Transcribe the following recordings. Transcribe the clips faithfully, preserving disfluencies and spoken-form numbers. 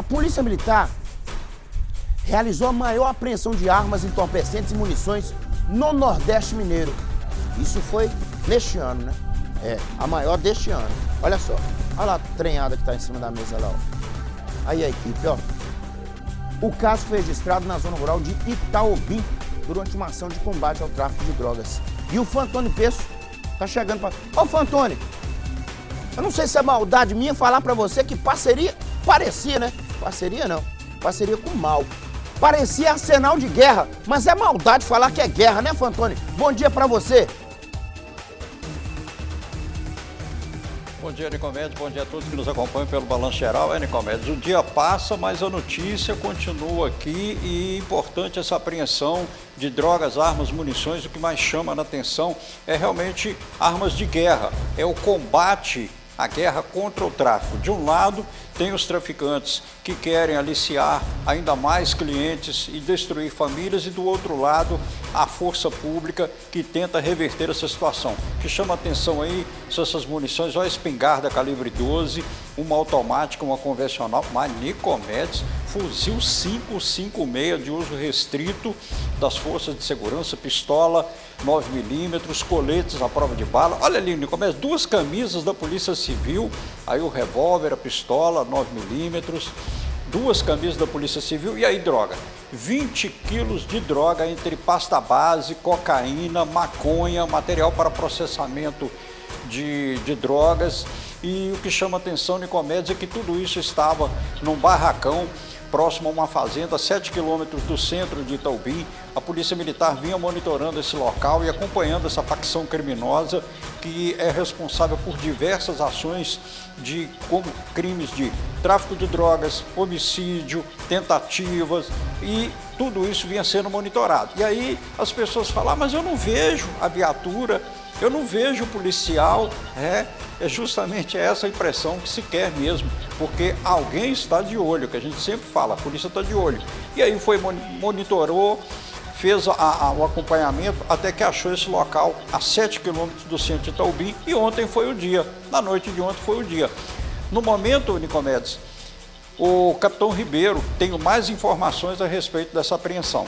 A Polícia Militar realizou a maior apreensão de armas, entorpecentes e munições no Nordeste Mineiro. Isso foi neste ano, né? É, a maior deste ano. Olha só, olha lá a trenhada que está em cima da mesa lá, ó. Aí a equipe, ó. O caso foi registrado na zona rural de Itaobim durante uma ação de combate ao tráfico de drogas. E o Fantoni Peço tá chegando para... Ô, Fantoni, eu não sei se é maldade minha falar para você que parceria... Parecia, né? Parceria não. Parceria com o mal. Parecia arsenal de guerra, mas é maldade falar que é guerra, né, Fantoni? Bom dia para você. Bom dia, Nicomedes. Bom dia a todos que nos acompanham pelo Balanço Geral. É, Nicomedes, o dia passa, mas a notícia continua aqui e importante essa apreensão de drogas, armas, munições. O que mais chama a atenção é realmente armas de guerra, é o combate à guerra contra o tráfico. De um lado, tem os traficantes que querem aliciar ainda mais clientes e destruir famílias, e do outro lado, a força pública que tenta reverter essa situação. O que chama atenção aí são essas munições, olha a espingarda calibre doze, uma automática, uma convencional, mas Nicomedes, fuzil cinco cinco seis de uso restrito das forças de segurança, pistola nove milímetros, coletes à prova de bala. Olha ali, Nicomedes, duas camisas da Polícia Civil, aí o revólver, a pistola nove milímetros, duas camisas da Polícia Civil e aí droga. vinte quilos de droga entre pasta base, cocaína, maconha, material para processamento de, de drogas. E o que chama atenção, Nicomedes, é que tudo isso estava num barracão próximo a uma fazenda, a sete quilômetros do centro de Itaobim. A Polícia Militar vinha monitorando esse local e acompanhando essa facção criminosa que é responsável por diversas ações de como crimes de tráfico de drogas, homicídio, tentativas, e tudo isso vinha sendo monitorado. E aí as pessoas falam, ah, mas eu não vejo a viatura, eu não vejo o policial. É, é justamente essa a impressão que se quer mesmo, porque alguém está de olho, que a gente sempre fala, a polícia está de olho. E aí foi, monitorou, fez a, a, o acompanhamento até que achou esse local a sete quilômetros do centro de Itaobim, e ontem foi o dia, na noite de ontem foi o dia. No momento, Nicomedes, o capitão Ribeiro tem mais informações a respeito dessa apreensão.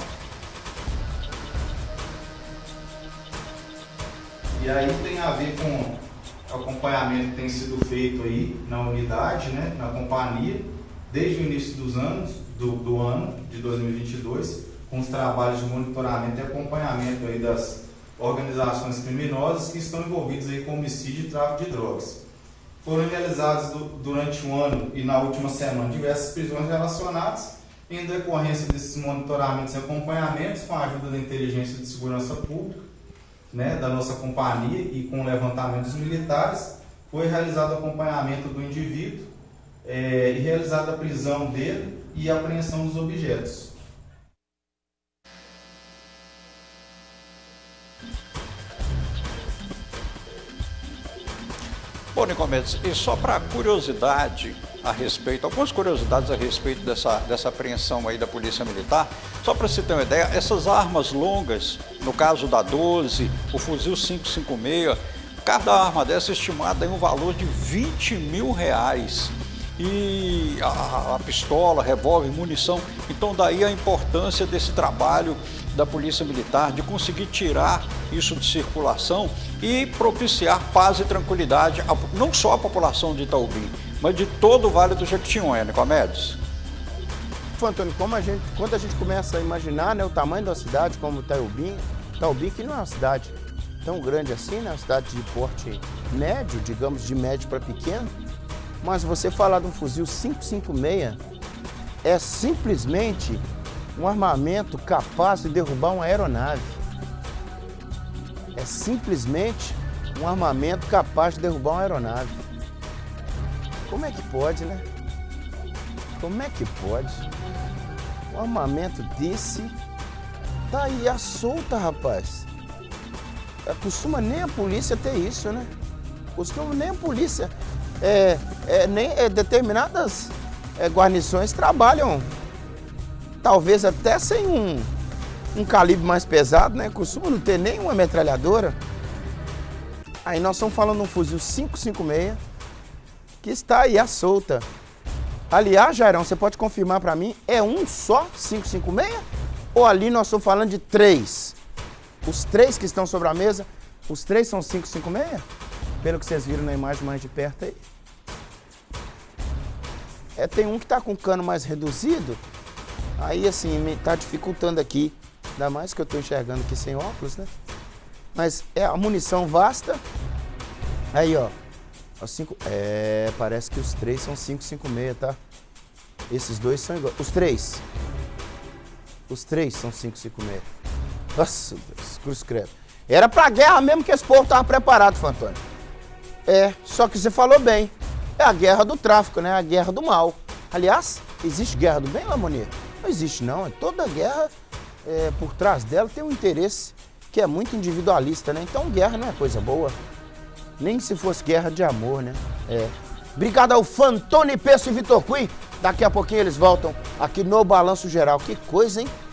E aí tem a ver com o acompanhamento que tem sido feito aí na unidade, né, na companhia, desde o início dos anos, do, do ano de dois mil e vinte e dois, com os trabalhos de monitoramento e acompanhamento aí das organizações criminosas que estão envolvidas aí com homicídio e tráfico de drogas. Foram realizadas do, durante o ano e na última semana diversas prisões relacionadas em decorrência desses monitoramentos e acompanhamentos com a ajuda da inteligência de segurança pública, né, da nossa companhia, e com levantamentos militares, foi realizado o acompanhamento do indivíduo é, e realizada a prisão dele e a apreensão dos objetos. Bom, Nicomedes, e só para curiosidade a respeito, algumas curiosidades a respeito dessa, dessa apreensão aí da Polícia Militar, só para você ter uma ideia, essas armas longas, no caso da doze, o fuzil cinco cinco seis, cada arma dessa é estimada em um valor de vinte mil reais. E a, a pistola, revólver, munição, então daí a importância desse trabalho da Polícia Militar de conseguir tirar isso de circulação e propiciar paz e tranquilidade, a, não só a população de Itaobim, mas de todo o Vale do Jequitinhonha, Nicomedes. Antônio, como a gente, quando a gente começa a imaginar, né, o tamanho da cidade, como Itaobim, Itaobim que não é uma cidade tão grande assim, né, uma cidade de porte médio, digamos de médio para pequeno, mas você falar de um fuzil cinco cinco seis é simplesmente um armamento capaz de derrubar uma aeronave. É simplesmente um armamento capaz de derrubar uma aeronave. Como é que pode, né? Como é que pode? Um armamento desse tá aí à solta, rapaz. É, costuma nem a polícia ter isso, né? Costuma nem a polícia. É, é, nem é, determinadas é, guarnições trabalham, talvez até sem um, um calibre mais pesado, né? Costuma não ter nenhuma metralhadora. Aí nós estamos falando de um fuzil cinco cinco seis que está aí à solta. Aliás, Jairão, você pode confirmar para mim, é um só cinco cinco seis? Ou ali nós estamos falando de três? Os três que estão sobre a mesa, os três são cinco cinco seis? Pelo que vocês viram na imagem mais de perto aí. É, tem um que está com o cano mais reduzido, aí assim, me tá dificultando aqui. Ainda mais que eu estou enxergando aqui sem óculos, né? Mas é a munição vasta. Aí, ó. Os cinco, é, parece que os três são cinco cinco seis, tá? Esses dois são iguais. Os três. Os três são cinco cinco seis. Nossa, Deus, cruz credo. Era pra guerra mesmo que esse povo tava preparado, Fantônio. É, só que você falou bem. É a guerra do tráfico, né? A guerra do mal. Aliás, existe guerra do bem, Lamonier? Não existe, não. Toda guerra, é, por trás dela, tem um interesse que é muito individualista, né? Então, guerra não é coisa boa. Nem se fosse guerra de amor, né? É. Obrigado ao Fantônio Peço e Vitor Cui. Daqui a pouquinho eles voltam aqui no Balanço Geral. Que coisa, hein?